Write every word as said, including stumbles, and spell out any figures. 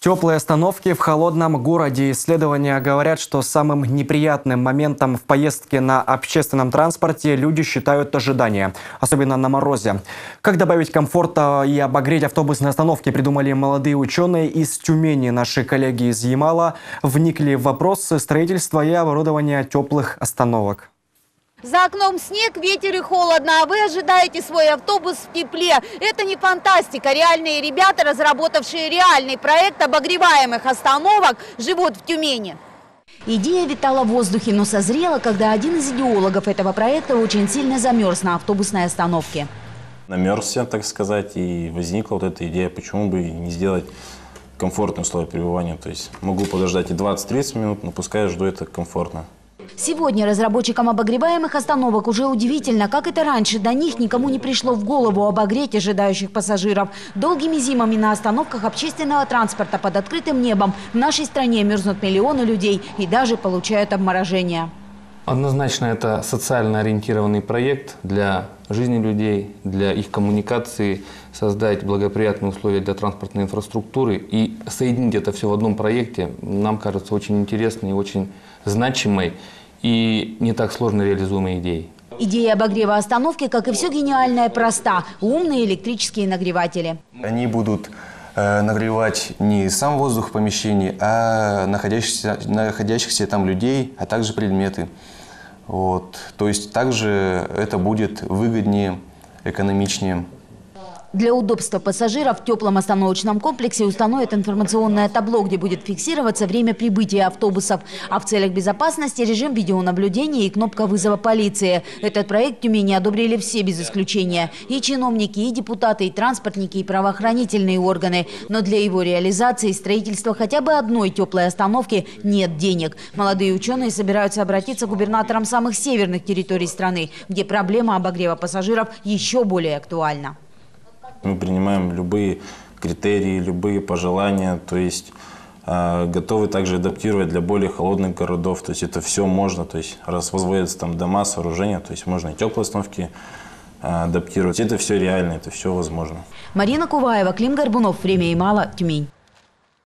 Теплые остановки в холодном городе. Исследования говорят, что самым неприятным моментом в поездке на общественном транспорте люди считают ожидание, особенно на морозе. Как добавить комфорта и обогреть автобусные остановки, придумали молодые ученые из Тюмени. Наши коллеги из Ямала вникли в вопросы строительства и оборудования теплых остановок. За окном снег, ветер и холодно, а вы ожидаете свой автобус в тепле. Это не фантастика. Реальные ребята, разработавшие реальный проект обогреваемых остановок, живут в Тюмени. Идея витала в воздухе, но созрела, когда один из идеологов этого проекта очень сильно замерз на автобусной остановке. Намерзся, так сказать, и возникла вот эта идея, почему бы не сделать комфортные условия пребывания. То есть могу подождать и двадцать-тридцать минут, но пускай жду это комфортно. Сегодня разработчикам обогреваемых остановок уже удивительно, как это раньше до них никому не пришло в голову обогреть ожидающих пассажиров. Долгими зимами на остановках общественного транспорта под открытым небом в нашей стране мерзнут миллионы людей и даже получают обморожение. Однозначно это социально ориентированный проект для жизни людей, для их коммуникации, создать благоприятные условия для транспортной инфраструктуры и соединить это все в одном проекте, нам кажется очень интересной и очень значимой и не так сложно реализуемой идеей. Идея обогрева остановки, как и все гениальное, проста. Умные электрические нагреватели. Они будут э, нагревать не сам воздух в помещении, а находящихся, находящихся там людей, а также предметы. Вот. То есть также это будет выгоднее, экономичнее. Для удобства пассажиров в теплом остановочном комплексе установят информационное табло, где будет фиксироваться время прибытия автобусов. А в целях безопасности режим видеонаблюдения и кнопка вызова полиции. Этот проект в Тюмени одобрили все без исключения. И чиновники, и депутаты, и транспортники, и правоохранительные органы. Но для его реализации и строительства хотя бы одной теплой остановки нет денег. Молодые ученые собираются обратиться к губернаторам самых северных территорий страны, где проблема обогрева пассажиров еще более актуальна. Мы принимаем любые критерии, любые пожелания, то есть э, готовы также адаптировать для более холодных городов. То есть это все можно, то есть раз возводятся там дома, сооружения, то есть можно и теплые остановки э, адаптировать. Это все реально, это все возможно. Марина Куваева, Клим Горбунов. Время Ямала, Тюмень.